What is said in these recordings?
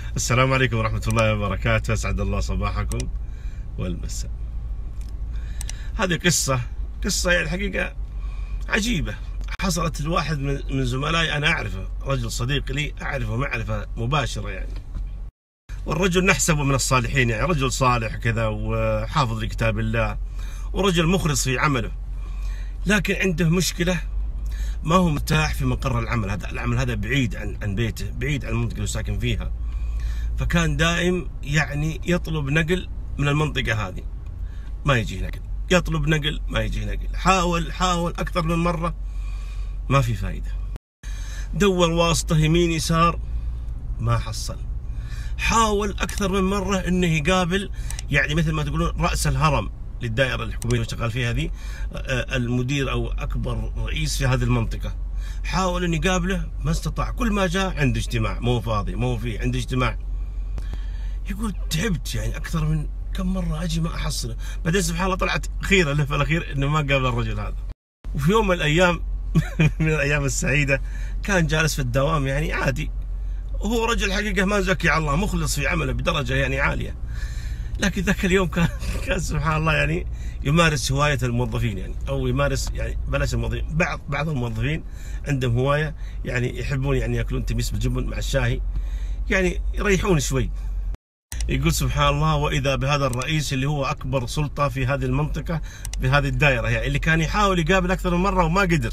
السلام عليكم ورحمة الله وبركاته، أسعد الله صباحكم والمساء. هذه قصة يعني الحقيقة عجيبة، حصلت لواحد من زملائي، أنا أعرفه، رجل صديق لي، أعرفه معرفة مباشرة يعني، والرجل نحسبه من الصالحين، يعني رجل صالح كذا وحافظ لكتاب الله ورجل مخلص في عمله، لكن عنده مشكلة، ما هو مرتاح في مقر العمل. العمل هذا بعيد عن بيته، بعيد عن المنطقة اللي ساكن فيها، فكان دائم يعني يطلب نقل من المنطقة هذه، ما يجي نقل، يطلب نقل ما يجي نقل، حاول أكثر من مرة، ما في فايدة، دور واسطة يمين يسار ما حصل، حاول أكثر من مرة إنه يقابل يعني مثل ما تقولون رأس الهرم للدائرة الحكومية اللي شغال فيها هذه، المدير أو أكبر رئيس في هذه المنطقة، حاول إنه يقابله ما استطاع، كل ما جاء عنده اجتماع، مو فاضي، مو في عنده اجتماع. يقول تعبت يعني أكثر من كم مرة أجي ما أحصله، بعدين سبحان الله طلعت خيرة له في الأخير إنه ما قابل الرجل هذا. وفي يوم من الأيام من الأيام السعيدة كان جالس في الدوام يعني عادي، وهو رجل حقيقة ما زكي على الله، مخلص في عمله بدرجة يعني عالية، لكن ذاك اليوم كان سبحان الله يعني يمارس هواية الموظفين، يعني أو يمارس يعني بلاش الموظفين، بعض الموظفين عندهم هواية، يعني يحبون يعني يأكلون تميس بالجبن مع الشاهي، يعني يريحون شوي. يقول سبحان الله وإذا بهذا الرئيس اللي هو أكبر سلطة في هذه المنطقة، في هذه الدائرة يعني، اللي كان يحاول يقابل أكثر من مرة وما قدر،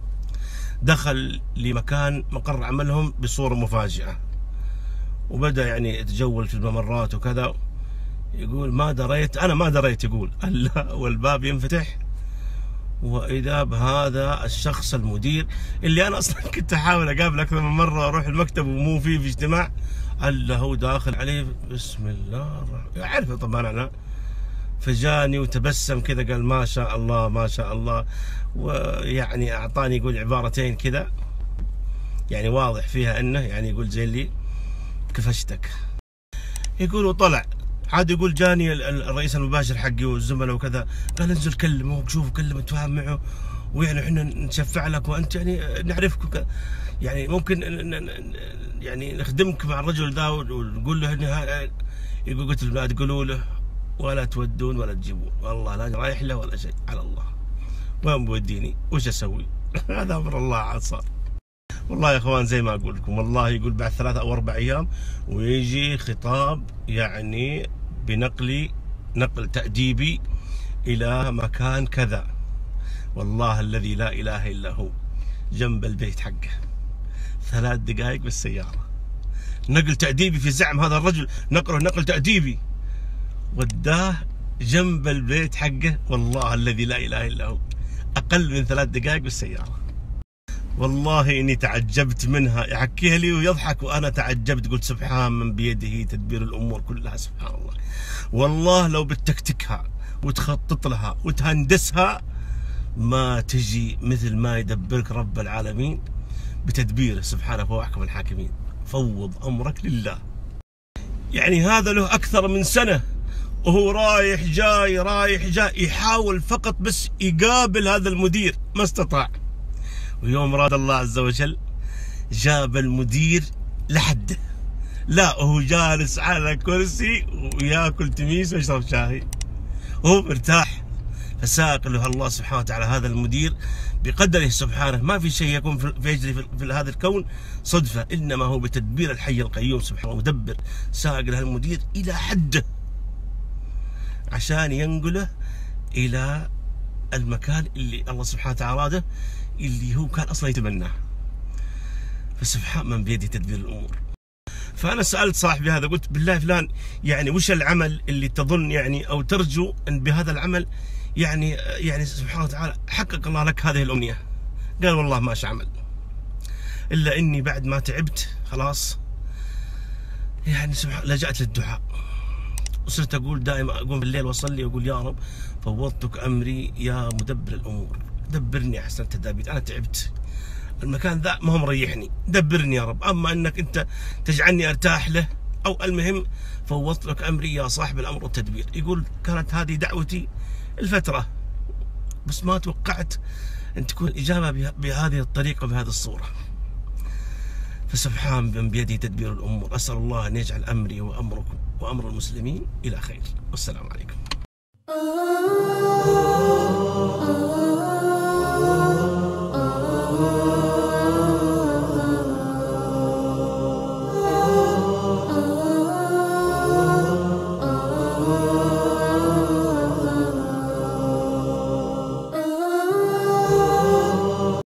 دخل لمكان مقر عملهم بصورة مفاجئة، وبدأ يعني يتجول في الممرات وكذا. يقول أنا ما دريت يقول ألا والباب ينفتح، وإذا بهذا الشخص المدير اللي أنا أصلا كنت أحاول أقابل أكثر من مرة وأروح المكتب ومو في اجتماع، ألا هو داخل عليه بسم الله الرحمن، أعرفه طبعا أنا، فجاني وتبسم كذا، قال ما شاء الله ما شاء الله، ويعني أعطاني يقول عبارتين كذا يعني واضح فيها أنه يعني يقول زي اللي كفشتك. يقول وطلع عاد، يقول جاني الرئيس المباشر حقي والزملاء وكذا، قال انزل كلمه وشوف كلمه تفاهم معه، ويعني احنا نشفع لك وانت يعني نعرفك، يعني ممكن يعني نخدمك مع الرجل ذا ونقول له انه. يقول قلت له لا تقولوا له ولا تودون ولا تجيبون، والله لا رايح له ولا شيء، على الله وين بوديني وش اسوي هذا امر الله عاد صار. والله يا اخوان زي ما اقول لكم، والله يقول بعد 3 أو 4 أيام ويجي خطاب يعني نقل تأديبي إلى مكان كذا، والله الذي لا إله إلا هو، جنب البيت حقه، 3 دقائق بالسيارة، نقل تأديبي في زعم هذا الرجل، نقل تأديبي، وداه جنب البيت حقه، والله الذي لا إله إلا هو، أقل من 3 دقائق بالسيارة. والله إني تعجبت منها، يحكيها لي ويضحك وأنا تعجبت، قلت سبحان من بيده تدبير الأمور كلها، سبحان الله. والله لو بتكتكها وتخطط لها وتهندسها ما تجي مثل ما يدبرك رب العالمين بتدبيره سبحانه، فهو أحكم الحاكمين، فوض أمرك لله. يعني هذا له أكثر من سنة وهو رايح جاي يحاول فقط بس يقابل هذا المدير، ما استطاع. ويوم راد الله عز وجل جاب المدير لحده، لا هو جالس على كرسي وياكل تميس ويشرب شاي وهو مرتاح، فساق له الله سبحانه وتعالى هذا المدير بقدره سبحانه، ما في شيء يكون في يجري في هذا الكون صدفة، إنما هو بتدبير الحي القيوم سبحانه مدبر، ساق له المدير إلى حده عشان ينقله إلى المكان اللي الله سبحانه وتعالى أراده، اللي هو كان أصلا يتمناه، فسبحان من بيده تدبير الأمور. فأنا سألت صاحبي هذا، قلت بالله فلان يعني وش العمل اللي تظن يعني أو ترجو أن بهذا العمل يعني سبحانه وتعالى حقق الله لك هذه الأمنية؟ قال والله ماش عمل إلا إني بعد ما تعبت خلاص يعني سبحان لجأت للدعاء، وصرت أقول دائما، أقوم بالليل وأصلي وأقول يا رب فوضتك أمري يا مدبر الأمور، دبرني أحسن التدابير، أنا تعبت، المكان ذا ما هو مريحني، دبرني يا رب، أما أنك أنت تجعلني أرتاح له، أو المهم فوضت لك أمري يا صاحب الأمر والتدبير. يقول كانت هذه دعوتي الفترة، بس ما توقعت أن تكون الإجابة بهذه الطريقة وبهذه الصورة. فسبحان من بيده تدبير الأمور. أسأل الله أن يجعل أمري وأمركم وأمر المسلمين إلى خير. والسلام عليكم.